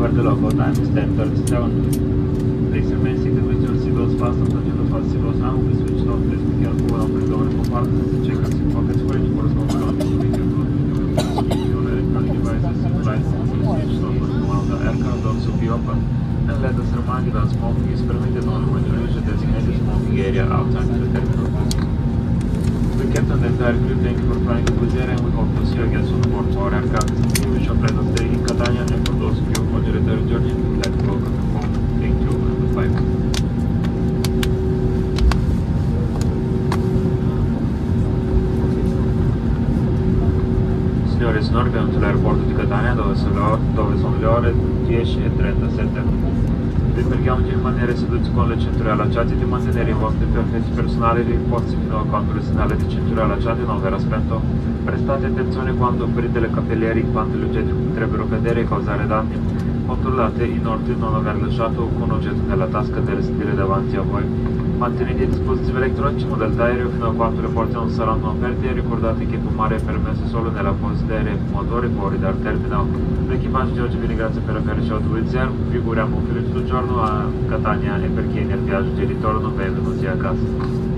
the local time is 10:37. Please remain seated with your seatbelts fastened until the fast seatbelts now will be switched off. Please be careful when opening the door compartments and check out seat pockets for any corresponding objects. Be careful with your electronic devices. Seat lights will be switched off when the Malta aircraft doors will be open. And let us remind you that smoking is permitted only when you reach a designated smoking area outside the terminal. We kept on the entire crew. Thank you for flying with WizzAir and we hope to see you again soon aboard our aircraft. We wish you a pleasant stay in Catania, and for those of you on your return journey, we would like to welcome you home. Thank you and goodbye. Signori e signori, benvenuti all'aeroporto di Catania dove sono le ore 10:37. Vi preghiamo di rimanere seduti con le cinture allacciate e di mantenere i vostri perfetti personali riposti fino a quando il segnale di cinture allacciate non verrà spento. Prestate attenzione quando aprite le capelliere in quanto gli oggetti potrebbero cadere e causare danni. Controllate inoltre di non aver lasciato alcun oggetto nella tasca del sedile davanti a voi. Mantenete i dispositivi elettronici in modalità aereo fino a quando le porte non saranno aperte e ricordate che fumare è permesso solo nella posta aerea e fumatore fuori dal terminal. L'equipaggio di oggi vi ringrazia per aver ricevuto WizzAir, vi auguriamo un felice giorno a Catania e per chi è nel viaggio di ritorno benvenuti a casa.